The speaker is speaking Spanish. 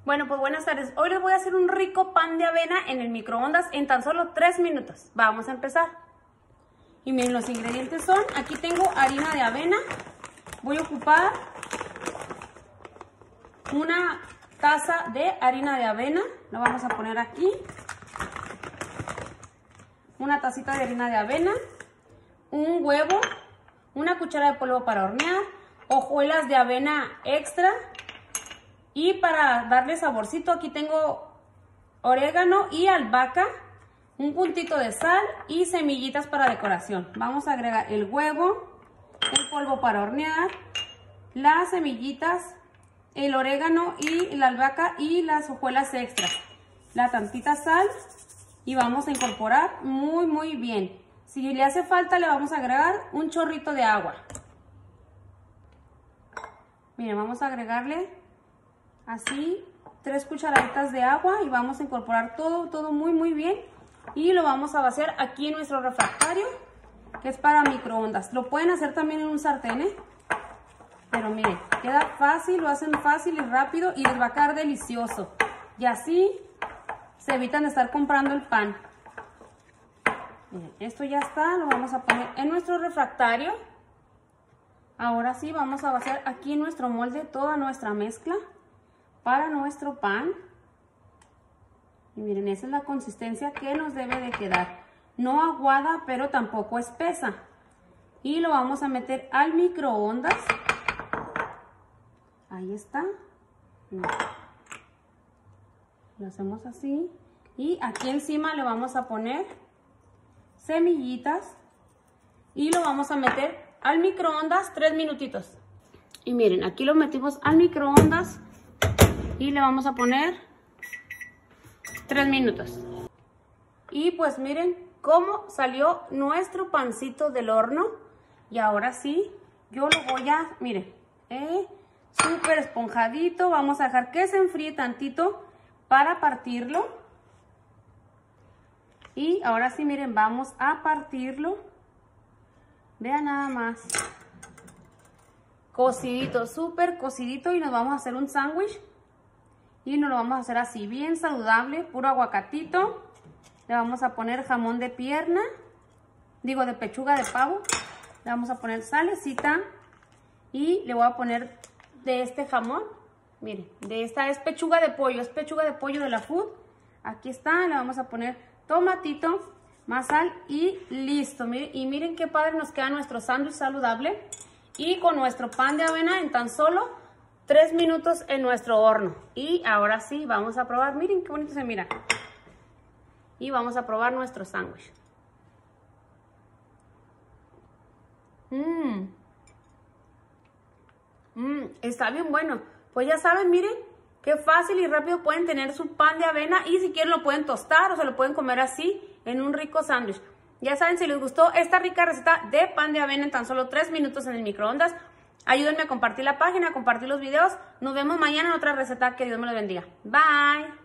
Bueno, pues buenas tardes. Hoy les voy a hacer un rico pan de avena en el microondas en tan solo 3 minutos. Vamos a empezar. Y miren, los ingredientes son, aquí tengo harina de avena. Voy a ocupar una taza de harina de avena. La vamos a poner aquí. Una tacita de harina de avena. Un huevo. Una cuchara de polvo para hornear. Hojuelas de avena extra. Y para darle saborcito, aquí tengo orégano y albahaca, un puntito de sal y semillitas para decoración. Vamos a agregar el huevo, el polvo para hornear, las semillitas, el orégano y la albahaca y las hojuelas extras, la tantita sal y vamos a incorporar muy bien. Si le hace falta, le vamos a agregar un chorrito de agua. Miren, vamos a agregarle así 3 cucharaditas de agua y vamos a incorporar todo muy bien y lo vamos a vaciar aquí en nuestro refractario, que es para microondas. Lo pueden hacer también en un sartén, pero miren, queda fácil, lo hacen fácil y rápido y les va a quedar delicioso. Y así se evitan de estar comprando el pan. Miren, esto ya está, lo vamos a poner en nuestro refractario. Ahora sí, vamos a vaciar aquí en nuestro molde toda nuestra mezcla para nuestro pan. Y miren, esa es la consistencia que nos debe de quedar. No aguada, pero tampoco espesa. Y lo vamos a meter al microondas. Ahí está. Lo hacemos así. Y aquí encima le vamos a poner semillitas. Y lo vamos a meter al microondas 3 minutitos. Y miren, aquí lo metimos al microondas. Y le vamos a poner 3 minutos. Y pues miren cómo salió nuestro pancito del horno. Y ahora sí, yo lo voy a, miren, súper esponjadito. Vamos a dejar que se enfríe tantito para partirlo. Y ahora sí, miren, vamos a partirlo. Vean nada más. Cocidito, súper cocidito. Y nos vamos a hacer un sándwich. Y nos lo vamos a hacer así, bien saludable, puro aguacatito. Le vamos a poner jamón de pierna, digo de pechuga de pavo. Le vamos a poner salecita y le voy a poner de este jamón. Miren, de esta es pechuga de pollo de la Food. Aquí está, le vamos a poner tomatito, más sal y listo. Miren, y miren qué padre nos queda nuestro sándwich saludable. Y con nuestro pan de avena en tan solo 3 minutos en nuestro horno. Y ahora sí, vamos a probar. Miren qué bonito se mira. Y vamos a probar nuestro sándwich. Está bien bueno. Pues ya saben, miren, qué fácil y rápido pueden tener su pan de avena. Y si quieren lo pueden tostar o se lo pueden comer así en un rico sándwich. Ya saben, si les gustó esta rica receta de pan de avena en tan solo 3 minutos en el microondas, ayúdenme a compartir la página, a compartir los videos. Nos vemos mañana en otra receta. Que Dios me los bendiga. Bye.